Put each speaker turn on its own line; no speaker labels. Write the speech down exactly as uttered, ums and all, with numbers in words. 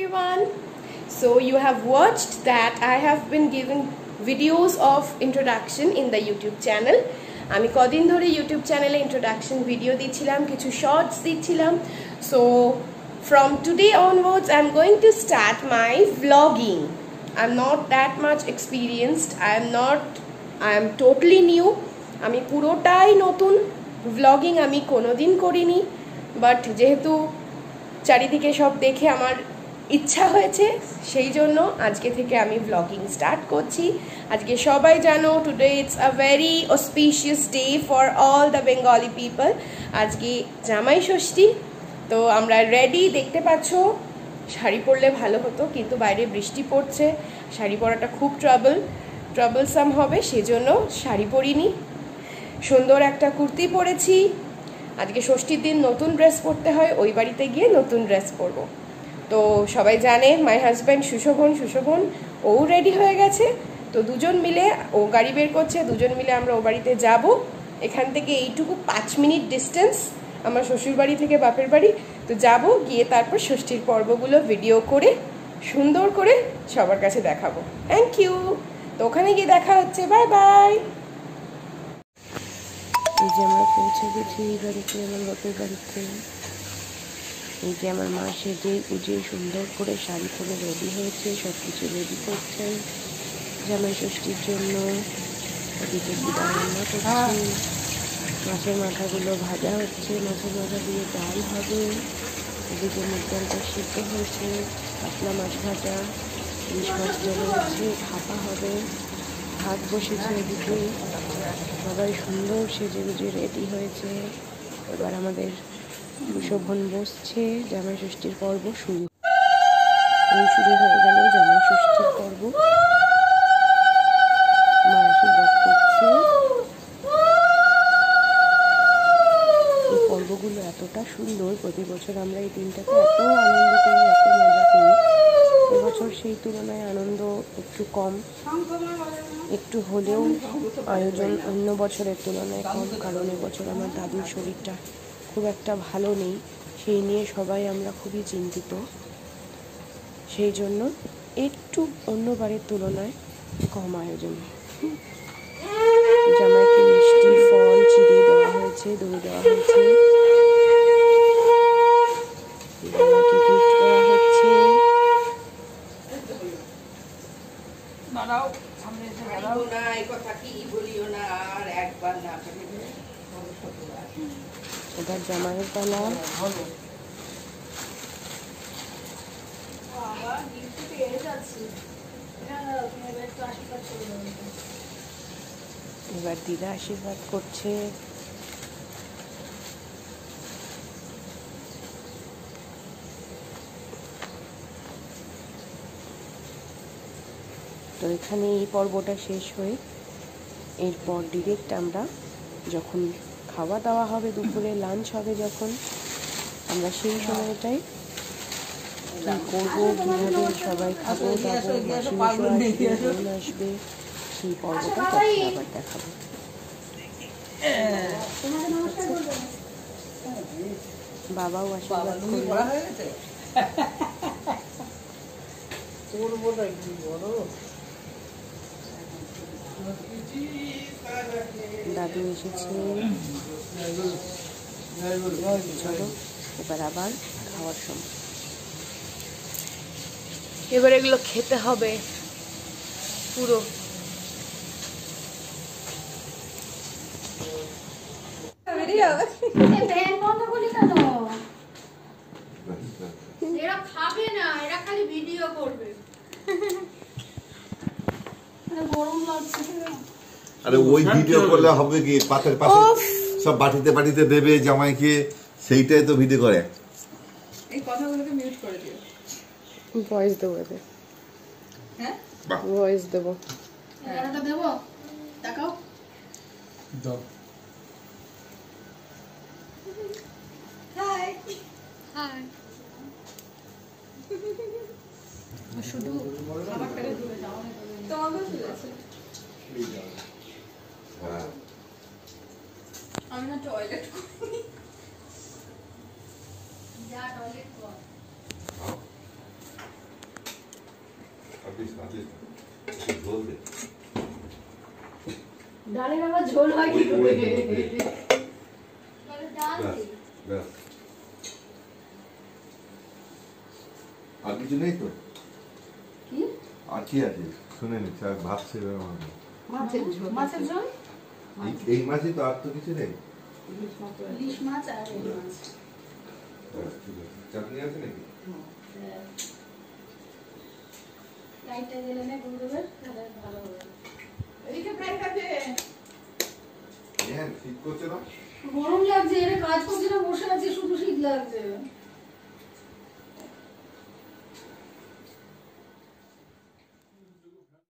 everyone. So you have watched that I have been giving videos of introduction in the YouTube channel. আমি কদিন ধরে YouTube চ্যানেলে introduction video দিচ্ছিলাম, কিছু shorts দিচ্ছিলাম. So from today onwards I'm going to start my vlogging. I'm not that much experienced. I am not I am totally new. আমি পুরোটাই নতুন. vlogging আমি কোনোদিন করিনি, বাট যেহেতু চারিদিকে সব দেখে আমার ইচ্ছা হয়েছে সেই জন্য আজকে থেকে আমি vlogging স্টার্ট করছি। আজকে সবাই জানো today it's a very auspicious day for all the Bengali people. আজকে জামাই ষষ্ঠী, তো আমরা রেডি, দেখতে পাচ্ছ। শাড়ি পরলে ভালো হতো, কিন্তু বাইরে বৃষ্টি পড়ছে, শাড়ি পরাটা খুব ট্রাবল ট্রাবলসাম হবে, সেজন্য শাড়ি পরিনি। সুন্দর একটা কুর্তি পরেছি। আজকে ষষ্ঠীর দিন নতুন ড্রেস পরতে হয়, ওই বাড়িতে গিয়ে নতুন ড্রেস পরবো। তো সবাই জানে মাই হাজব্যান্ড সুশোভন সুশোভন ও রেডি হয়ে গেছে। তো দুজন মিলে, ও গাড়ি বের করছে, দুজন মিলে আমরা ও বাড়িতে যাব। এখান থেকে এইটুকু পাঁচ মিনিট ডিস্টেন্স আমার শ্বশুর বাড়ি থেকে বাপের বাড়ি। তো যাব, গিয়ে তারপর ষষ্ঠীর পর্বগুলো ভিডিও করে সুন্দর করে সবার কাছে দেখাবো। Thank you. তো ওখানে গিয়ে দেখা হচ্ছে, বাই বাই। এই যে আমরা পৌঁছে গেছি এই বাড়িতে, আমার বাপের বাড়িতে। এই যে আমার মা সেজে গুজে সুন্দর করে শাড়ি পরে রেডি হয়েছে, সব কিছু রেডি করছেন জামাই ষষ্ঠীর জন্য। ওদিকে দিদা রান্না করছে, মাছের মাথাগুলো ভাজা হচ্ছে, মাছের মাথা দিয়ে ডাল হবে। এদিকে মুগ ডালটা সিদ্ধ হয়েছে, কাতলা মাছ ভাজা, ইলিশ মাছ জলে আছে, ভাপা হবে, ভাত বসেছে এদিকে। সবাই সুন্দর সেজে গুজে রেডি হয়েছে। এবার আমাদের সুশোভন বসছে, জামাই ষষ্ঠীর পর্ব শুরু এই শুরু হয়ে গেল জামাই ষষ্ঠীর পর্ব। মা আশীর্বাদ করছে। এই পর্বগুলো এতটা সুন্দর, প্রতি বছর আমরা এই দিনটাকে এত আনন্দ করি, এত মজা করি। এবছর সেই তুলনায় আনন্দ একটু কম, একটু হলেও আয়োজন অন্য বছরের তুলনায় কম, কারণ এবছর আমার দাদুর শরীরটা খুব একটা ভালো নেই, সেই নিয়ে সবাই আমরা খুবই চিন্তিত। সেই জন্য একটু অন্যবারের তুলনায় কম আয়োজন। জামাইকে মিষ্টি ফল চিড়ে দেওয়া হয়েছে, দই দেওয়া হয়েছে, জামাইকে গিফট দেওয়া হচ্ছে। এবার জামাইয়ের পালা। এবার দিদা আশীর্বাদ করছে। তো এখানে এই পর্বটা শেষ হয়ে এরপর ডিরেক্ট আমরা যখন খাওয়া দাওয়া হবে, দুপুরে লাঞ্চ হবে যখন, আমরা সেই সময়টাই কী করবো, কীভাবে সবাই খাবো দাবো, মাসি মেশো আসবে, বোন আসবে, সেই পর্বটা তখন আবার দেখাবো। বাবাও আশীর্বাদ করবে। দাদু এসেছে। চলো এবার আবার খাওয়ার সময়। এবার এগুলো খেতে হবে পুরো।
এরা খাবে না, এরা খালি ভিডিও করবে। গরম লাগছে।
আরে ওই ভিডিও করলে হবে কি, পাশের পাশে সব বাটিতে বাটিতে দেবে জামাইকে, সেইটাই তো ভিডিও করে।
এই কথাগুলোকে মিউট করে দিও।
ভয়েস দেবো এতে।
হ্যাঁ
ভয়েস দেবো।
এটা দেবো, তাকাও
দাও।
Hi hi. শুধু খাবারটাকে দূরে যাও, তোমাকেও শুনেছে।
হ্যাঁ
আমি না টয়লেট করি, যা টয়লেট কর।
দিস না দিস না একটু ঝোল দে
ডালের আবার ঝোল হয় কি
ওই-
করে?
ওই- ওই-
ডাল
ব্যাস,
দিই।
ব্যাস। আর কিছু নেই তো
কি?
আর কি আছে শুনে নিচ্ছি আর ভাত ছিল
মাছের ঝোল।
মাছের ঝোল
এই এই মাছই তো আর তো কিছু নেই
ইলিশ মাছ আর এই মাছ
ব্যাস, ঠিক আছে। চাটনি আছে নাকি
লাইটটা জ্বেলে নে গুরুদেবের তাহলে ভালো হবে
এদিকে প্লেট আছে
হ্যাঁ ঠিক করছে না
গরম লাগছে এর কাজ করছি না বসে আছি শুধু শীত লাগছে